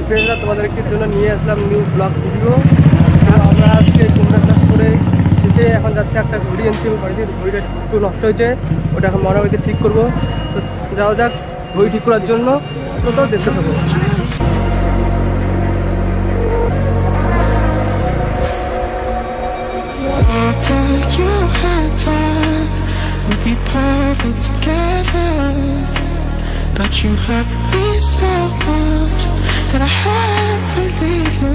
ফ্রেন্ডরা তোমাদেরকে জন্য নিয়ে আসলাম নিউ ব্লগ ভিডিও। আমরা আজকে তোমরা ক্লাস করে শেষে এখন যাচ্ছে একটা ঘড়ি আনছি বাড়িতে, ঘড়িটা একটু নষ্ট হয়েছে, ওটা এখন মরাবাড়িতে ঠিক করবো। তো যাওয়া যাক ঘড়ি ঠিক করার জন্য, তো দেখতে থাকবো। Be perfect together, but you hurt me so much that I had to leave you.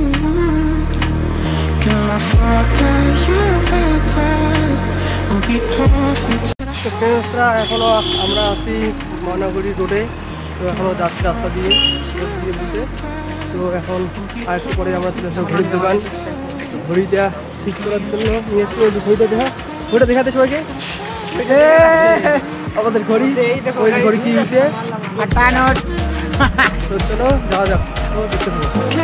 Girl, I thought that you and I would be perfect. তো ফ্রেন্ডসরা এখনো আমরা আছি মাynaguri রোডে, তো এখনো যাচ্ছি রাস্তা দিয়ে বুঝতে। তো এখন আর একটু পরে আমরা চলে আসবো ঘড়ির দোকান। ঘড়িটা ঠিক করার জন্য নিয়ে এসে ঘড়িটা দেখাতে সবাইকে। আমাদের ঘড়ি, ওই ঘড়ি কি হয়েছে তো চলো যাওয়া যাক, দেখতে পাবো।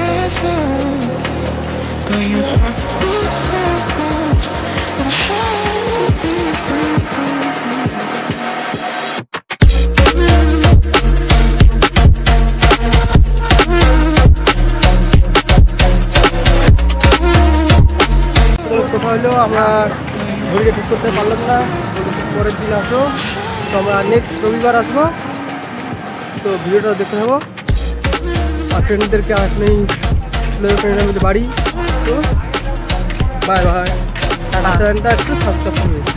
কথা হলো আমরা ঘড়িটা ঠিক করতে পারলাম না, পরের দিন আসো। তো আমরা নেক্সট রবিবার আসবো, তো ভিডিওটা দেখতে যাবো। আর ফ্রেন্ডদেরকে এখনই ফ্রেন্ডের মধ্যে বাড়ি। তো বাই বাই, চ্যানেলটা একটু সাবস্ক্রাইব করবে।